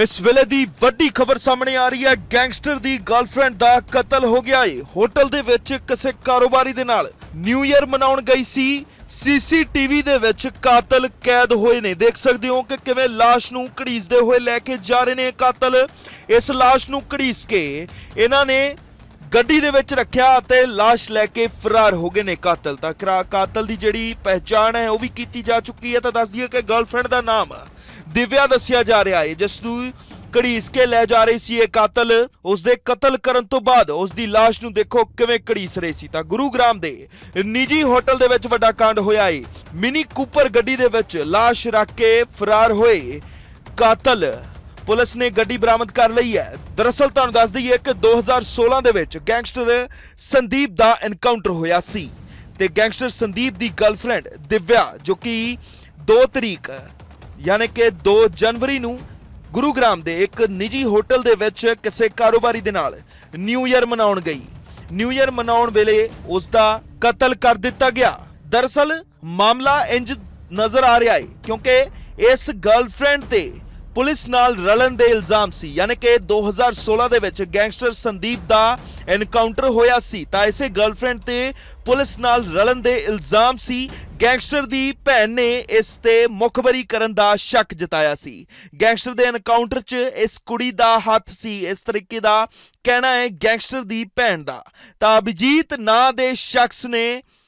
इस वेले दी वड्डी खबर सामने आ रही है। गैंगस्टर दी गर्लफ्रेंड दा कतल हो गया है। होटल दे विच किसी कारोबारी दे नाल न्यू ईयर मनाउण गई सी। सीसीटीवी दे विच कातल कैद होए ने। देख सकते हो कि किवें लाश नूं घड़ीसदे होए लैके जा रहे ने कातल। इस लाश नूं घड़ीस के इन्हां ने गड्डी दे विच रखिया ते लाश लैके फरार हो गए ने कातल। तां कातल दी जिहड़ी पहचान है वह भी की जा चुकी है। तो दस दिए कि गर्लफ्रेंड का नाम दिव्या दसिया जा रहा है, जिस घड़ीस के लै जा रही सी कातल। उसदे कतल करन तो बाद उसदी लाश नूं देखो किवें घड़ीस रही सी। तां गुरुग्राम दे निजी होटल दे विच वड्डा कांड होया है। मिनी कूपर गड्डी दे विच लाश रख के फरार होए कातल। पुलिस ने गड्डी बरामद कर ली है। दरअसल तुहानूं दस दईए कि 2016 दे विच गैंगस्टर संदीप दा एनकाउंटर होया सी ते गैंगस्टर संदीप दी गर्लफ्रेंड दिव्या जो कि 2 तरीक यानी कि 2 जनवरी नूं गुरुग्राम दे एक निजी होटल दे विच किसी कारोबारी दे नाल न्यू ईयर मनाउण गई। न्यू ईयर मनाउण वेले उसदा कतल कर दिता गया। दरअसल मामला इंज नजर आ रहा है क्योंकि इस गर्लफ्रेंड ते पुलिस नाल रलन दे इल्जाम सी, यानी कि 2016 दे विच गैंगस्टर संदीप दा एनकाउंटर होया सी। तां इसे गर्लफ्रेंड ते पुलिस नाल रलन दे इल्जाम सी। गैंगस्टर दी भैन ने इस ते मुखबरी करन दा शक जताया सी। गैंगस्टर दे एनकाउंटर च इस कुड़ी दा हत्थ सी, इस तरीके दा कहना है गैंगस्टर दी भैन दा। तां अभिजीत नां दे शख्स ने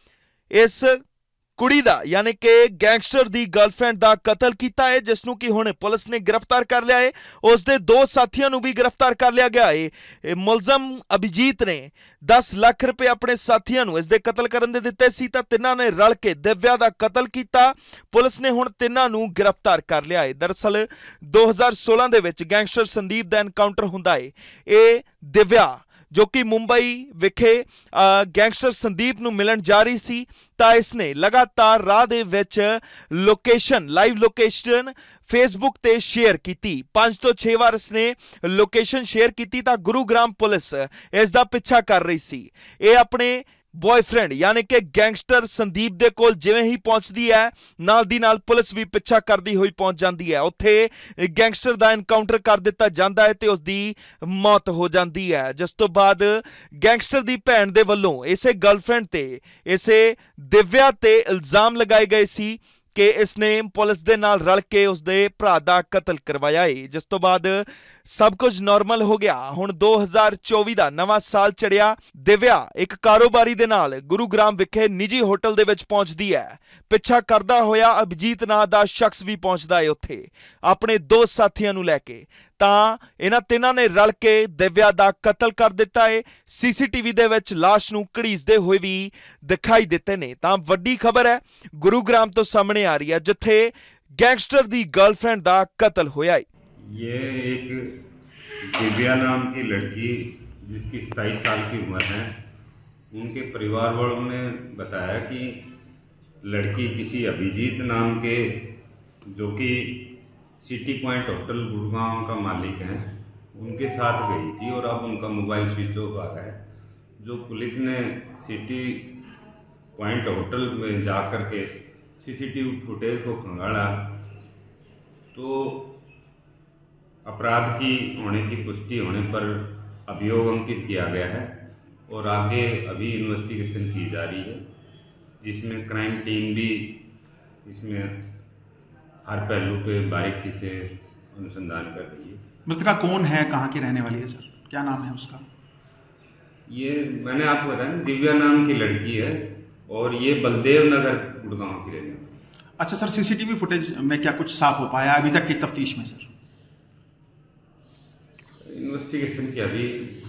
इस कुड़ी दा यानी कि गैंगस्टर दी गर्लफ्रेंड दा कतल किया है, जिसनों कि हुण पुलिस ने गिरफ्तार कर लिया है। उसदे 2 साथियों नूं भी गिरफ्तार कर लिया गया है। मुलजम अभिजीत ने 10 लाख रुपए अपने साथियों नूं इसदे कतल करन दे दित्ते सी तां तिन्हां ने रल के दिव्या दा कतल किया। पुलिस ने हुण तिन्हां नूं गिरफ्तार कर लिया है। दरअसल 2016 दे विच गैंगस्टर संदीप दा एनकाउंटर हुंदा है। ये दिव्या जो कि मुंबई विखे गैंगस्टर संदीप नूं मिलन जा रही सी तां इसने लगातार राह दे विच लोकेशन लाइव लोकेशन फेसबुक ते शेयर की। 5 तो 6 बार इसने लोकेशन शेयर की तां गुरुग्राम पुलिस इसका पिछा कर रही सी। ये अपने बॉयफ्रेंड यानी कि गैंगस्टर संदीप दे कोल जिवें ही पहुंचती है नाल दी नाल पुलिस भी पिछा करती हुई पहुंच जाती है। उत्थे गैंगस्टर दा एनकाउंटर कर दिता जाता है ते उसदी मौत हो जाती है। जिस तो बाद गैंगस्टर दी भैन दे वल्लों इसे गर्लफ्रेंड ते इसे दिव्या ते इल्जाम लगाए गए सी कि इसने पुलिस दे नाल रल के उसदे भरा दा कतल करवाया है। जिस तो बाद सब कुछ नॉर्मल हो गया। हुण 2024 दा नवां साल चढ़िया। दिव्या एक कारोबारी दे नाल गुरुग्राम विखे निजी होटल दे विच पहुंचदी है। पिछा करदा होया अभिजीत नां दा शख्स भी पहुंचदा है उत्थे अपने 2 साथियों नूं लैके। तां इन्हां तिन्हां ने रल के दिव्या दा कतल कर दिता है। सीसीटीवी दे विच लाश नूं घड़ीसदे होए भी दिखाई दिते ने। तां वड्डी खबर है गुरुग्राम तो सामने आ रही है जिथे गैंगस्टर दी गर्लफ्रेंड दा कतल होया है। ये एक दिव्या नाम की लड़की जिसकी 27 साल की उम्र है, उनके परिवार वालों ने बताया कि लड़की किसी अभिजीत नाम के जो कि सिटी पॉइंट होटल गुड़गांव का मालिक है उनके साथ गई थी और अब उनका मोबाइल स्विच ऑफ आ रहा है। जो पुलिस ने सिटी पॉइंट होटल में जा कर के सीसीटीवी फुटेज को खंगाला तो अपराध की होने की पुष्टि होने पर अभियोग अंकित किया गया है और आगे अभी इन्वेस्टिगेशन की जा रही है, जिसमें क्राइम टीम भी इसमें हर पहलू पे बारीकी से अनुसंधान कर रही है। मृतका कौन है, कहाँ की रहने वाली है सर, क्या नाम है उसका? ये मैंने आपको बताया दिव्या नाम की लड़की है और ये बलदेव नगर गुड़गांव की रहने वाली है। अच्छा सर, सीसीटीवी फुटेज में क्या कुछ साफ हो पाया अभी तक की तफ्तीश में? सर इन्वेस्टिगेशन की अभी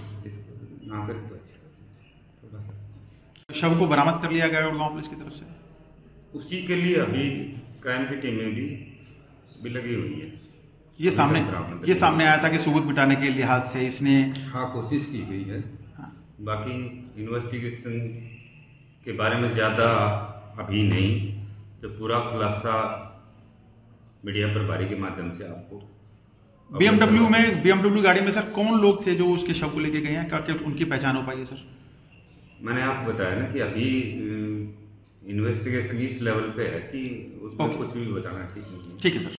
शव को बरामद कर लिया गया गुड़गांव पुलिस की तरफ से। उसी के लिए अभी क्राइम की टीमें भी लगी हुई है। ये सामने आया था कि सबूत मिटाने के लिहाज से इसने कोशिश की गई है। बाकी इन्वेस्टिगेशन के बारे में ज़्यादा अभी नहीं, जब पूरा खुलासा मीडिया प्रभारी के माध्यम से आपको बीएमडब्ल्यू गाड़ी में सर कौन लोग थे जो उसके शव को लेके गए हैं, क्या उनकी पहचान हो पाई है? सर मैंने आपको बताया ना कि अभी इन्वेस्टिगेशन इस लेवल पे है कि उसमें कुछ भी बताना ठीक नहीं है। ठीक है सर।